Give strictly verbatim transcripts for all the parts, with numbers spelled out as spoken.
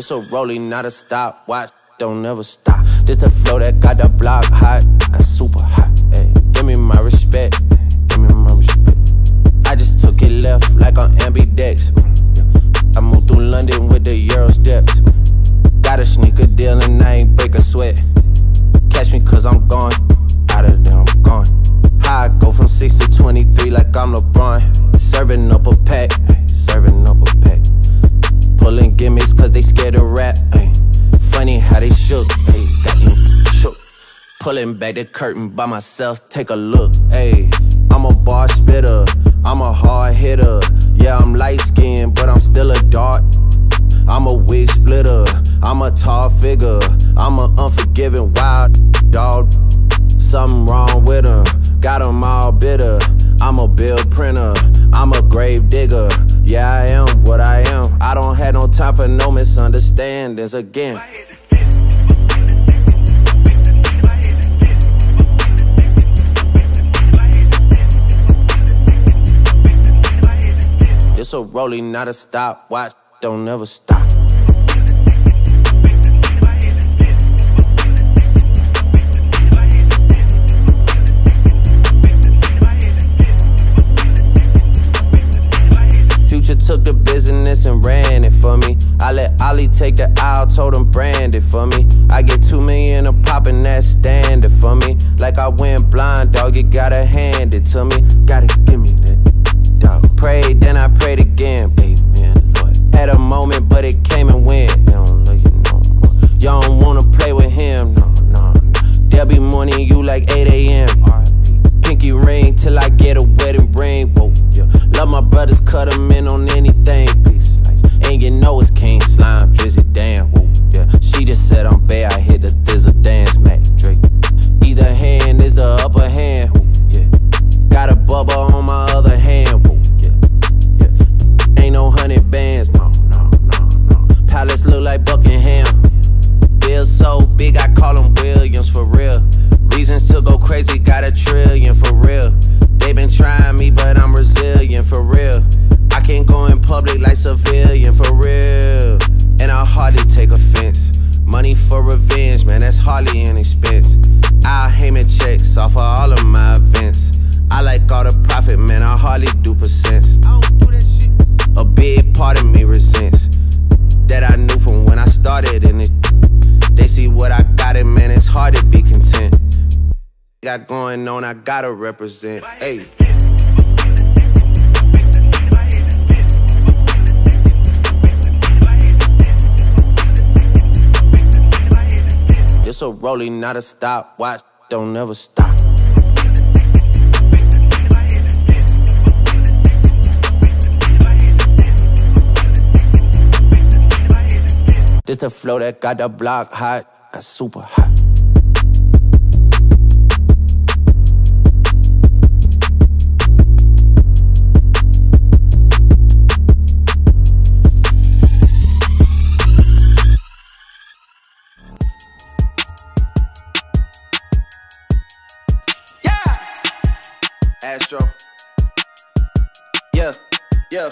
This a rolling, not a stop. Watch, don't never stop. This the flow that got the block hot, got super hot. Ay, give me my respect, give me my respect. I just took it left like on ambidex. I moved through London with the Euro steps. Got a sneaker deal and I ain't break a sweat. Catch me cause I'm gone, out of there I'm gone. How I go from six to twenty-three like I'm LeBron. Serving up a pack, serving up a pack. Pulling gimmicks cause they scared to rap. Ay. Funny how they shook, ay, got you shook. Pulling back the curtain by myself, take a look. Ay. I'm a bar spitter, I'm a hard hitter. Yeah, I'm light skinned, but I'm still a dart. I'm a wig splitter, I'm a tall figure. I'm a unforgiving wild dog. Something wrong with him, got him all bitter. I'm a bill printer, I'm a grave digger. Yeah, I am what I am. I don't have no time for no misunderstandings again. This a rolling, not a stop. Watch, don't never stop. Future took the business and ran it for me. I let Ollie take the aisle, told him brand it for me. I get two million a pop and that's standard for me. Like I went blind, dog, you gotta hand it to me. Gotta give me that, dog. Prayed, then I prayed again, amen, Lord. Had a moment, but it came and went. You don't love you no more. You don't wanna play with him, no, no, no. There'll be morning you like eight A M Pinky ring till I get a wedding ring, whoa, yeah. Love my brothers, cut them in on anything, please. And you know it's King Slime, Drizzy, damn, whoa, yeah. She just said I'm bad, I hit the thizzle dance, Mac Drake. Either hand is the upper hand, whoa, yeah. Got a bubba on my other hand, whoa, yeah, yeah. Ain't no hundred bands, no, no, no, no. Palace look like Buckingham. Bill so big, I call him Williams for real. Reasons to go crazy, got a trillion for real. They been trying me, but I'm resilient for real. I can't go in public like civilian for real. And I hardly take offense. Money for revenge, man, that's hardly an expense. I'll Heyman checks off of all of my events. I like all the profit, man, I hardly do percents. I don't do that shit. A big part of me resents that I knew from when I started in it. They see what I got, and man, it's hard to be content. Got going on, I gotta represent. Hey. This a rolling, not a stop. Watch, don't never stop. This the flow that got the block hot, got super hot. Astro. Yeah, yeah.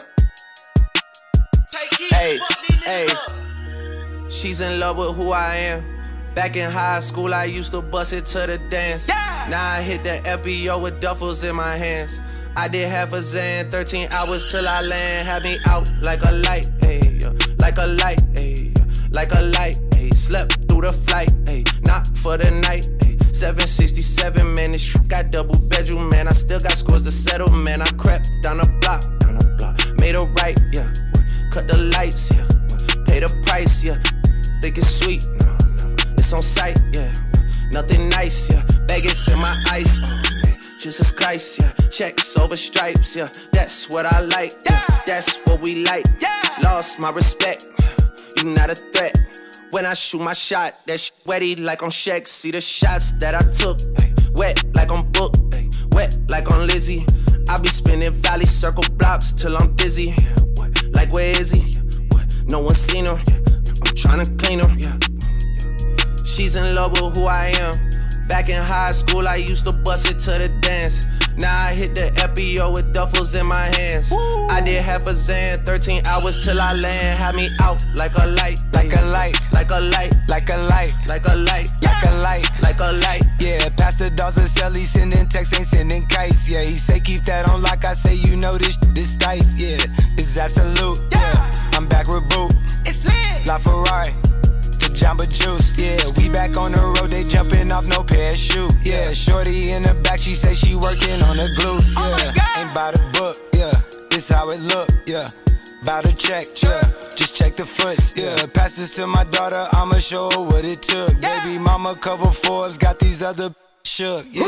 Hey, hey. She's in love with who I am. Back in high school, I used to bust it to the dance. Yeah. Now I hit the F B O with duffels in my hands. I did half a Zan, thirteen hours till I land. Had me out like a light, ayy, like a light, ayy, like a light, ayy. Slept through the flight, ayy, not for the night, ayy. seven sixty-seven, man, this shit got double bedroom, man. I still got scores to settle, man. I crept down the block, down the block. Made a right, yeah. Cut the lights, yeah. Pay the price, yeah. Think it's sweet, no, no. It's on sight, yeah. Nothing nice, yeah. Baggage in my ice, oh, man. Jesus Christ, yeah. Checks over stripes, yeah. That's what I like, yeah. That's what we like, yeah. Lost my respect, you not a threat. When I shoot my shot, that shit wetty like on Shaq. See the shots that I took, ay, wet like on Book, ay, wet like on Lizzie. I be spinning valley circle blocks till I'm dizzy. Yeah, what? Like where is he? Yeah, what? No one seen him. Yeah, I'm tryna clean him. Yeah, yeah. She's in love with who I am. Back in high school, I used to bust it to the dance. Now I hit the F B O with duffels in my hands. Woo. I did half a Zan, thirteen hours till I land. Had me out like a light, like a light, like a light, like a light, like a light, like a light, like a light. Yeah, Pastor Dawson sell, he sending texts, ain't sending kites. Yeah, he say keep that on like I say, you know this this tight. Yeah, it's absolute. Yeah, I'm back with Boot. It's lit. La Ferrari. Jamba Juice, yeah, we back on the road, they jumping off no parachute, yeah, shorty in the back, she say she working on the glutes, yeah, ain't by the book, yeah, this how it look, yeah, bout to check, yeah, just check the foots, yeah, pass this to my daughter, I'ma show her what it took, baby mama cover Forbes, got these other shook, yeah.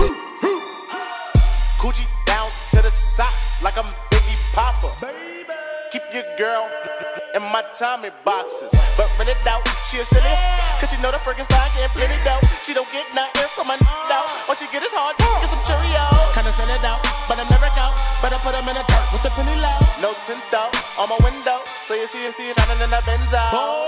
Coochie down to the socks, like I'm Biggie Papa, baby. Keep your girl in my Tommy boxes, but rent it out, she a silly, cause she know the freaking style getting plenty dough. She don't get nothing from my out, all she get is hard, get some Cheerios. Kinda send it out, but I'm never out, better put them in the dirt with the penny low. No tint out on my window, so you see and see it shining in the Benzo.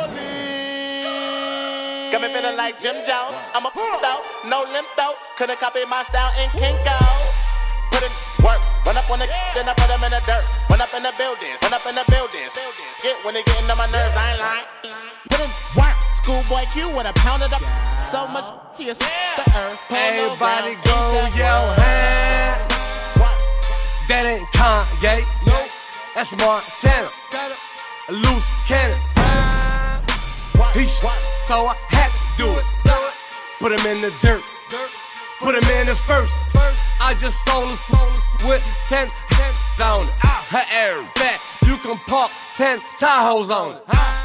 Holy, got me feeling like Jim Jones, I'm a out, no limp out, couldn't copy my style in Kinko's. Put in work, run up on the then I put them in the dirt. Run up in the buildings, run up in the buildings. Get when they getting on my nerves, I ain't lying. Put in work, schoolboy Q with a pound of the so much he is the earth. Everybody go your hand. That ain't Kanye, no, that's Montana. A loose cannon. He shot, so I had to do it. Put him in the dirt, put him in the first. I just sold a soul with ten down it. Her air back, you can park ten Tahoes on it.